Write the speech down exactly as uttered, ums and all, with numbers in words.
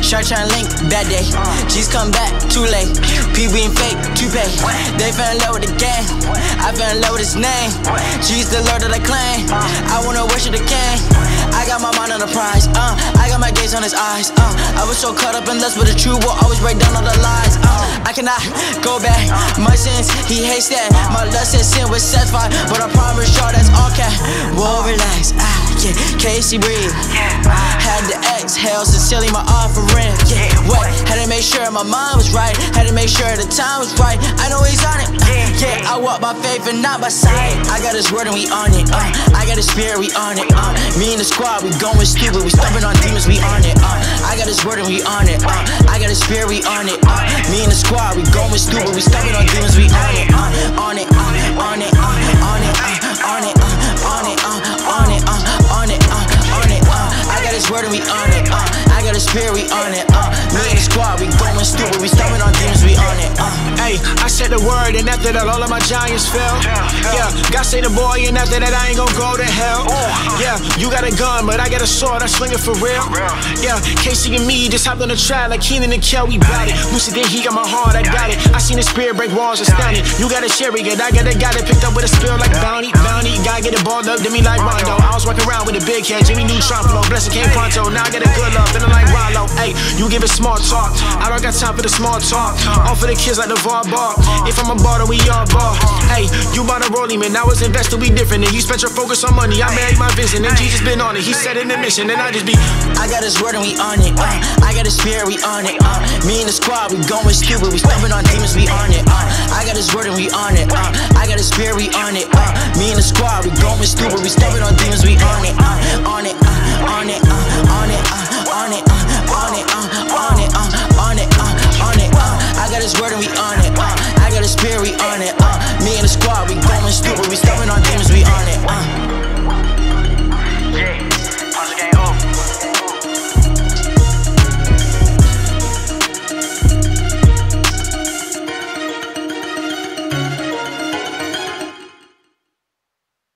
Shark tryna link, bad day. G's come back, too late. P we ain't fake, too pay. They fell in love with the game, I fell in love with his name. G's the Lord that I claim, I wanna worship the king. I got my mind on the prize, uh, I got my gaze on his eyes, uh, I was so caught up in lust, but the truth will always break down all the lies, uh, I cannot go back, my sins, he hates that. My lust and sin was satisfied, but I promise y'all that's all cat. Whoa, relax, ah, yeah, Casey breathe. Had to exhale, sincerely my offering, yeah, what? Had to make sure my mind was right, had to make sure the time was right. I know he's on it, uh, yeah, I walk by faith and not by sight. I got his word and we on it, uh, I got his spirit, we on it, uh, me and the squad, we going stupid, we stomping on demons, we on it, uh, I got his word and we on it, uh, I got his spirit, we on it, uh, me and the squad, we going stupid, we stomping on demons, we on it, uh, on it, uh, on it, uh, on it, uh, on it, uh, on it, uh, on it, uh, on it, uh, on it, uh, I got his word and we on it, uh, I got his spirit, we on it, uh, me and the squad, we going stupid, we stomping on demons, we on it, uh. Hey, I said the word and after that all of my giants fell. Yeah, God say the boy and after that I ain't gon' go to hell. Yeah, you got a gun but I got a sword, I swing it for real. Yeah, Casey and me just hopped on the track like Keenan and Kel, we bout it. Lucid then he got my heart, I got it. I seen the spirit break walls, astounding. You got a sherry good, I got a guy that picked up with a spill like bounty, bounty. Gotta get it balled up, did me like Rondo. I was walking around with a big head, Jimmy Neutron flow, blessing came pronto. Now I get a good love, feeling like Rollo. Hey, you give it small talk, I don't got time for the small talk. All for the kids like the Var Bar. If I'm a bar, then we all bar. Hey, you bought a rolling man, I was invested, we different. And you spent your focus on money, I married my vision. And Jesus been on it, he said in the mission, and I just be. I got his word and we on it, uh, I got his spirit, we on it, uh, me and the squad, we going stupid, we stomping on demons, we on it, uh, I got his word and we on it, uh, I got his spirit, we on it, uh, me and the squad, we going stupid, we stomping on demons, we on it, uh, on it, uh, on it, uh, on it, uh, on it, uh, on it, uh, on it, uh, on it, uh, on it, uh, I got his word and we on it, uh, I got his spirit, we on it, uh, me and the squad, we going stupid, we stomping on demons, we on it, uh.